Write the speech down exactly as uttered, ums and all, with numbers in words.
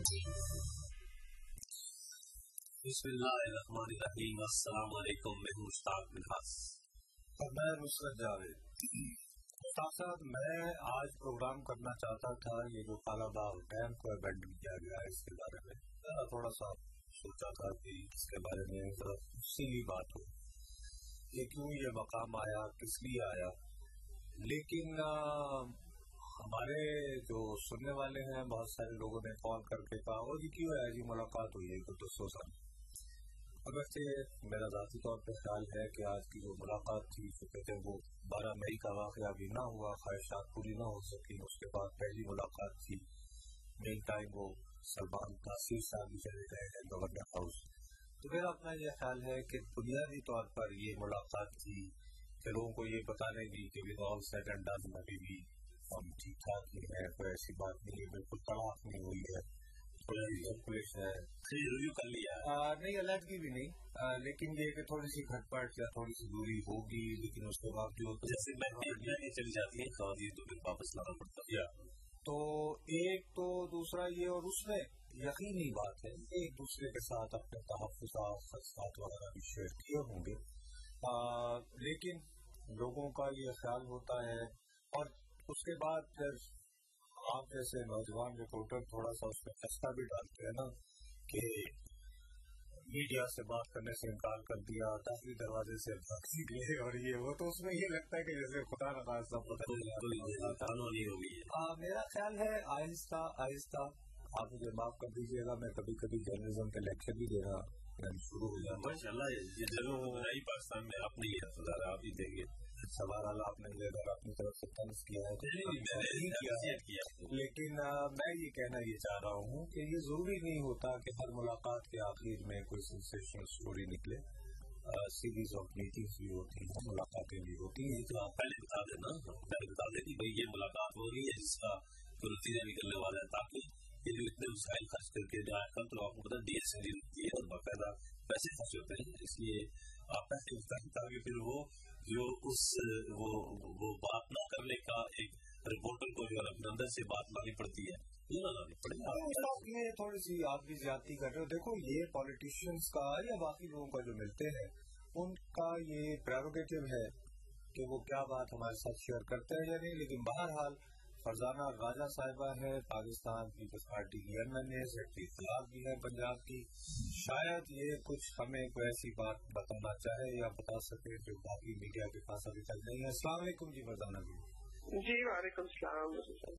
بسم اللہ الرحمن الرحیم۔ السلام علیکم، میں ہوں مشتاق منہاس اور میں نصرت جاوید۔ مشتاق صاحب، میں آج پروگرام کرنا چاہتا تھا یہ جو کالا باغ ڈیم کو ابینڈن کیا گیا ہے اس کے بارے میں تھوڑا سا سوچا تھا کہ اس کے بارے میں ذرا سیدھی بات ہو کہ کیوں یہ مقام آیا، کس لیے آیا۔ لیکن ہمارے جو سننے والے ہیں بہت سارے لوگوں نے کال کر کے کہا وہ جی کیوں ہے جی ملاقات ہوئی ہے تو دوستوں سے۔ اگرچہ میرا ذاتی طور پہ خیال ہے کہ آج کی جو ملاقات تھی جو کہتے ہیں وہ بارہ مئی کا واقعہ بھی نہ ہوا، خواہشات پوری نہ ہو سکی، اس کے بعد پہلی ملاقات تھی، مین ٹائم وہ سلمان تاثیر صاحب بھی چلے گئے ہیں گورنر ہاؤس۔ تو میرا اپنا یہ خیال ہے کہ بنیادی طور پر یہ ملاقات تھی کہ لوگوں کو یہ بتانے کی کہ with all said and done ابھی بھی ہم ٹھیک ٹھاک نہیں ہے، کوئی ایسی بات نہیں ہے، بالکل طلاق نہیں ہوئی ہے، پولیس ہے ریویو کر لیا نہیں، علیحدگی بھی نہیں، آ, لیکن یہ کہ تھوڑی سی کھٹ پٹ یا تھوڑی سی دوری ہوگی، لیکن اس کے باوجود جیسے میں چلی جاتی ہے خواتین تو پھر واپس لانا پڑتا ہے۔ تو ایک تو دوسرا یہ، اور اس میں یقینی بات ہے ایک دوسرے کے ساتھ اپنے تحفظات خدشات وغیرہ بھی شیئر کیے ہوں گے، آ, لیکن لوگوں کا یہ خیال ہوتا ہے۔ اور اس کے بعد پھر آپ جیسے نوجوان رپورٹر تھوڑا سا اس میں خستہ بھی ڈالتے ہیں نا کہ میڈیا سے بات کرنے سے انکار کر دیا، داخلی دروازے سے بھاگ گئے، اور یہ وہ تو اس میں یہ لگتا ہے کہ جیسے خدا نخواستہ قانونی ہو گئی ہے۔ میرا خیال ہے آہستہ آہستہ، آپ مجھے معاف کر دیجیے گا، میں کبھی کبھی جرنلزم کے لیکچر بھی دینا شروع ہو جاتا ہوں۔ ماشاء اللہ یہ ضرور نئی پاکستان میں آپ نے یہ ہزار آپ ہی دیں گے سوال آپ نے اگر اپنی طرف سے طنز کیا ہے تو کیا، لیکن میں یہ کہنا یہ چاہ رہا ہوں کہ یہ ضروری نہیں ہوتا کہ ہر ملاقات کے آخر میں کوئی سینسیشنل سٹوری نکلے، سیریز آف میٹنگز بھی ہوتی ہیں، ملاقاتیں بھی ہوتی ہیں۔ تو آپ پہلے بتا دینا، پہلے بتا دیں کہ بھائی یہ ملاقات ہو رہی ہے جس کا کوئی نتیجہ نکلنے والا ہے، تاکہ یہ جو اتنے مسائل خرچ کر کے جائے کل تو آپ کو پتا ڈی ایس این ہوتی ہے اور باقاعدہ پیسے خرچ ہوتے ہیں، اس لیے آپ پیسے بتائیں تاکہ پھر وہ جو اس وہ وہ بات نہ کرنے کا ایک رپورٹر کو جو اپنے اندر سے بات لانی پڑتی ہے یہ نہ لانی پڑے۔ یہ تھوڑی سی آپ بھی زیادتی کر رہے ہو۔ دیکھو یہ پالیٹیشینس کا یا باقی لوگوں کا جو ملتے ہیں ان کا یہ پریروگیٹو ہے کہ وہ کیا بات ہمارے ساتھ شیئر کرتے ہیں یا نہیں، لیکن بہرحال فرزانہ راجہ صاحبہ ہے، پاکستان پیپلز پارٹی کی ایم این اے سیکرٹری اطلاعات بھی ہے پنجاب کی، شاید یہ کچھ ہمیں کوئی ایسی بات بتانا چاہے یا بتا سکے جو باقی میڈیا کے پاس ابھی تک نہیں ہے۔ السلام علیکم جی فرزانہ جی۔ جی وعلیکم السلام۔